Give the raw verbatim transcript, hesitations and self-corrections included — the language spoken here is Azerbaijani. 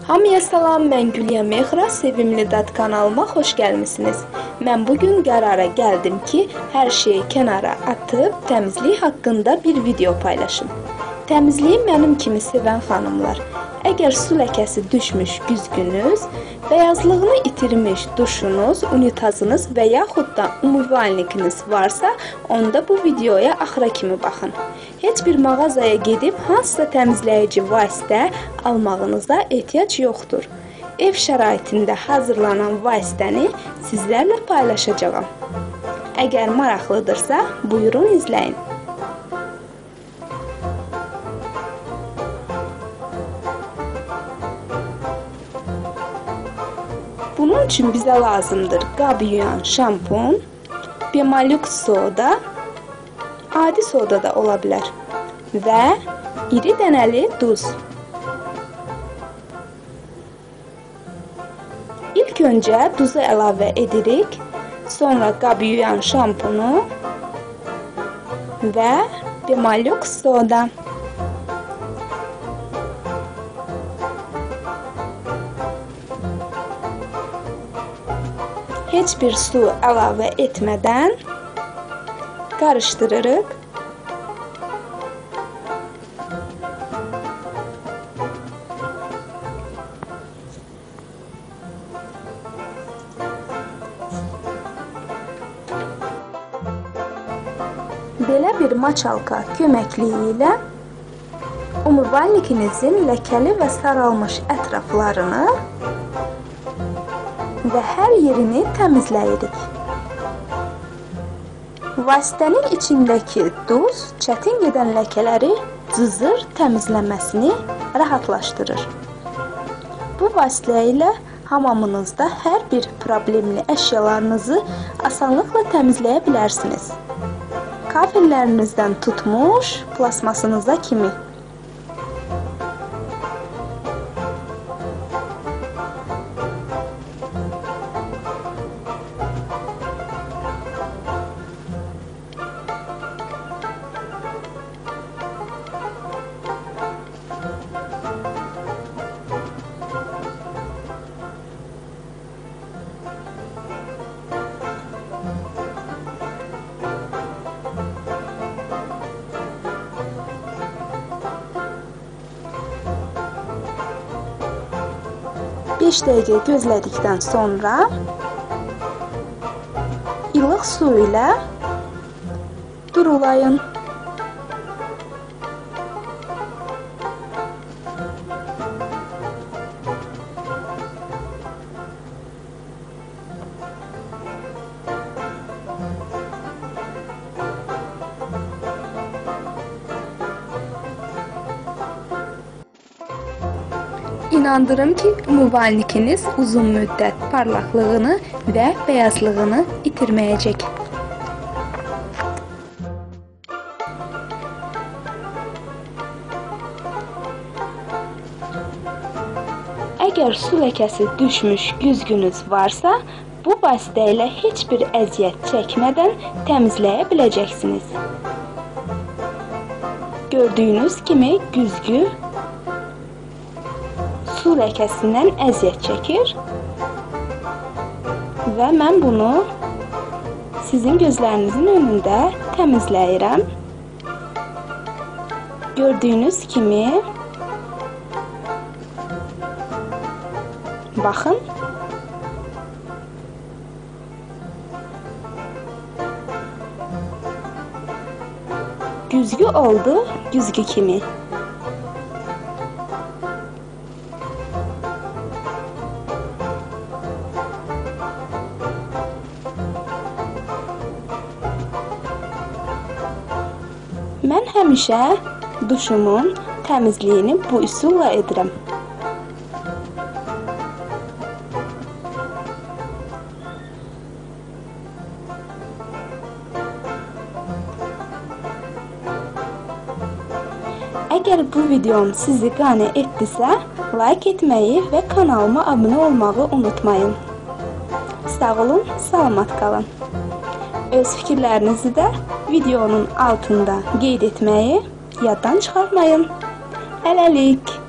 Hamıya salam, mən Gülya Mehra, Sevimli Dad kanalıma xoş gəlmisiniz. Mən bugün qərara gəldim ki, hər şeyi kənara atıb təmizlik haqqında bir video paylaşım. Təmizliyi mənim kimi sevən xanımlar, əgər su ləkəsi düşmüş güzgünüz, bəyazlığını itirmiş duşunuz, unitazınız və yaxud da umuvaynikiniz varsa, onda bu videoya axıra kimi baxın. Heç bir mağazaya gedib hansısa təmizləyici vasitə almağınıza ehtiyac yoxdur. Ev şəraitində hazırlanan vasitəni sizlərlə paylaşacağam. Əgər maraqlıdırsa, buyurun izləyin. Bunun üçün bizə lazımdır qab yuyan şampun, Bemolux soda, adi soda da ola bilər və iri dənəli duz. İlk öncə duzu əlavə edirik, sonra qab yuyan şampunu və Bemolux soda. Heç bir su əlavə etmədən qarışdırırıq. Belə bir maçalka köməkliyi ilə umuvaynikinizin ləkəli və saralmış ətraflarını və hər yerini təmizləyirik. Vasitənin içindəki duz çətin gedən ləkələri cızır təmizləməsini rahatlaşdırır. Bu vasitə ilə hamamınızda hər bir problemli əşyalarınızı asanlıqla təmizləyə bilərsiniz. Kafellərinizdən tutmuş plasmasınıza kimi. beş dəqiqə gözlədikdən sonra ilıq su ilə durulayın. İnandırım ki, umuvaynikiniz uzun müddət parlaqlığını və bəyazlığını itirməyəcək. Əgər su ləkəsi düşmüş güzgünüz varsa, bu vasitə ilə heç bir əziyyət çəkmədən təmizləyə biləcəksiniz. Gördüyünüz kimi güzgü su ləkəsindən əziyyət çəkir və mən bunu sizin gözlərinizin önündə təmizləyirəm. Gördüyünüz kimi baxın. Güzgü oldu, güzgü kimi. Mən həmişə duşumun təmizliyini bu üsulla edirəm. Əgər bu videom sizi qane etdisə, like etməyi və kanalıma abunə olmağı unutmayın. Sağ olun, salamat qalın. Öz fikirlərinizi də videonun altında qeyd etməyi yaddan çıxarmayın. Hələlik.